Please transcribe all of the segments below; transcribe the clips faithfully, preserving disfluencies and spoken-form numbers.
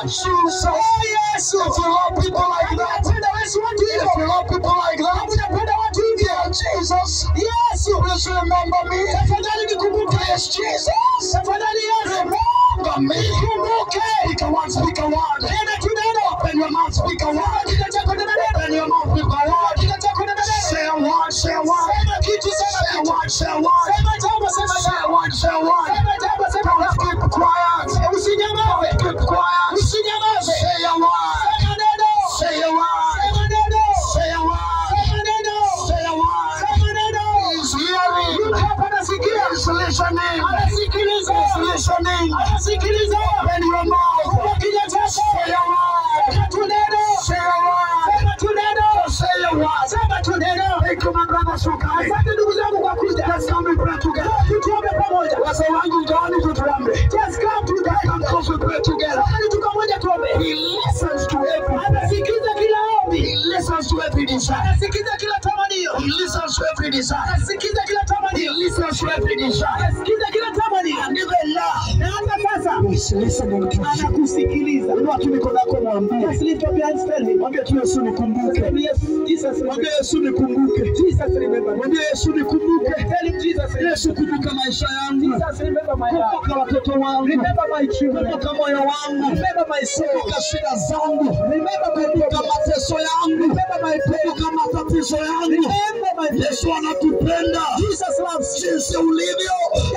Jesus. Oh, yes. If you love people like that, if you love people like that, yeah, Jesus. Yes. Please remember me. Please, Jesus. Remember me. Speak a word, speak a word. Open your mouth, speak a word. Open your mouth, speak a word. Say a word, say a word. Say a word, say a word. Say a word, say a word. Don't keep quiet. Don't keep quiet. Say a word. Say a word. Say a word. Say a word. He's hearing. He's listening. He's listening. Open your mouth. Say a word. Say a word. Say a word. Hey, come on, brother, so kind. Let's come and pray together. That's a language God is to pray. Just come together. Come close and pray together. He listens to every. He listens to every desire. He listens to every desire. He listens to every desire. And even now, he's listening to you. Watu niko nako mwambie. Mwambie tu Yesu nikumbuke. Mwambie Yesu nikumbuke. Mwambie Yesu nikumbuke. Yesu kumbuka maisha yangu. Kumbuka watoto wangu. Kumbuka moyo wangu. Kumbuka shida zangu. Kumbuka mateso yangu. Kumbuka matatizo yangu. Yesu anakupenda. Jinsi ulivyo.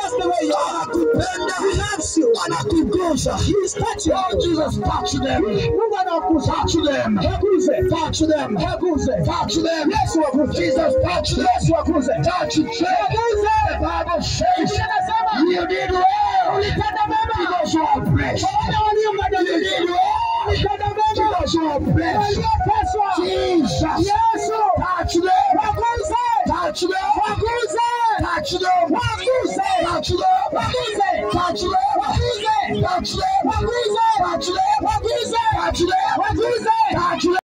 Anakupenda. Anakugusa. Oh, Jesus, touch them. Touch them. Touch them. Touch them. Jesus, touch them. Touch them. The Bible says you did well. Because you are blessed. You did well. Because you are blessed. Jesus. Touch them. Touch them. Touch them. Touch them. Touch them. Touch them. Touch them. Touch them. Touch them.